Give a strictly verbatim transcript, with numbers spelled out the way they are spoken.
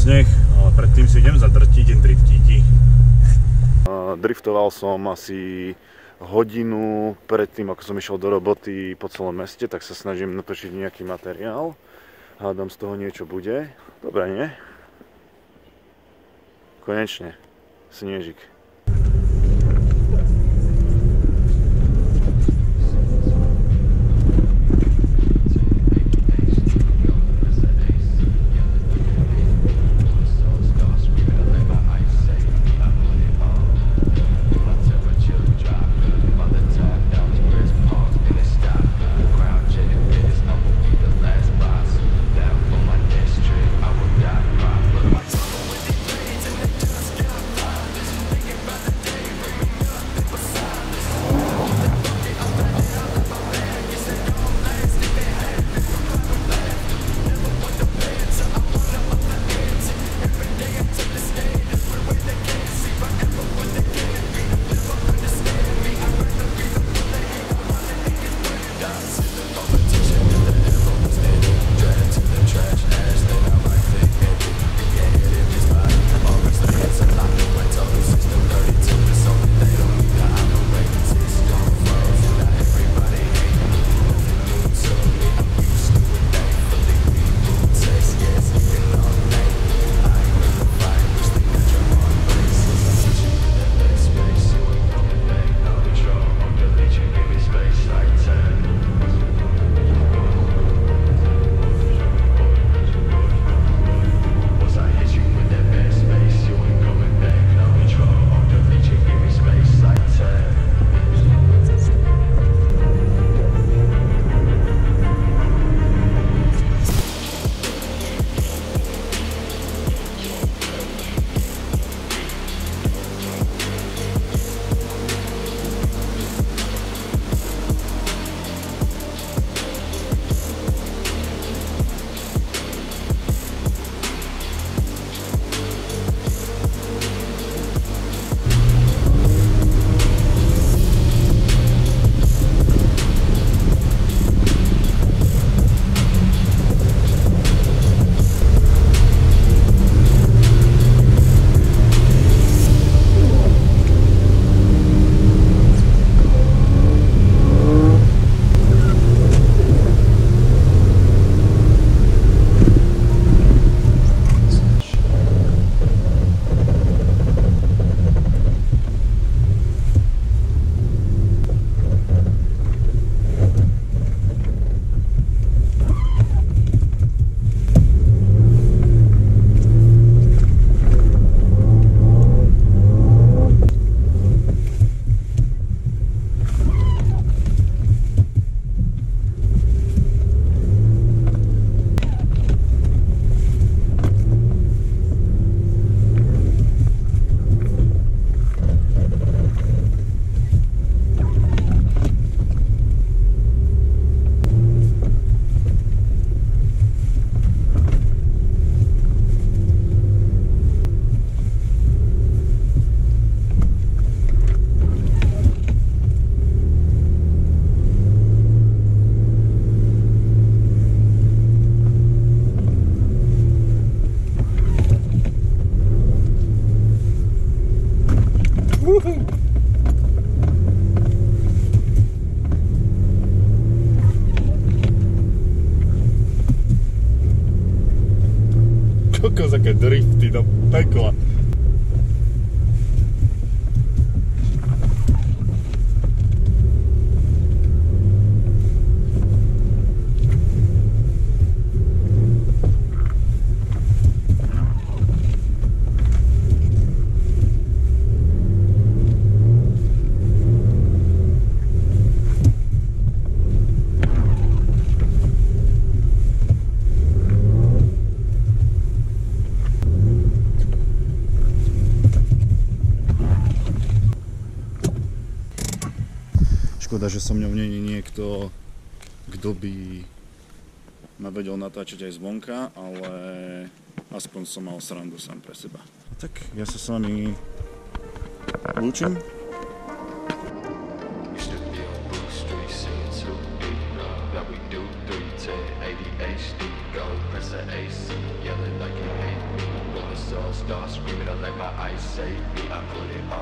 sneh, ale predtým si idem zadrtiť jen driftíky. Driftoval som asi hodinu predtým, ako som išiel do roboty po celom meste, tak sa snažím natočiť nejaký materiál. Hádam, z toho niečo bude. Dobre, nie? Konečne. Snežik. Kokos, aké drifty do pekla. Škoda, že so mňou nie je niekto, kto by ma vedel natáčať aj zvonka, ale aspoň som mal srandu sám pre seba. Tak ja sa s vami lúčim. That we do three ten A D H D, go press an ace, yelling like you hate me. soul, start screaming, I let my eyes save me, I put it on.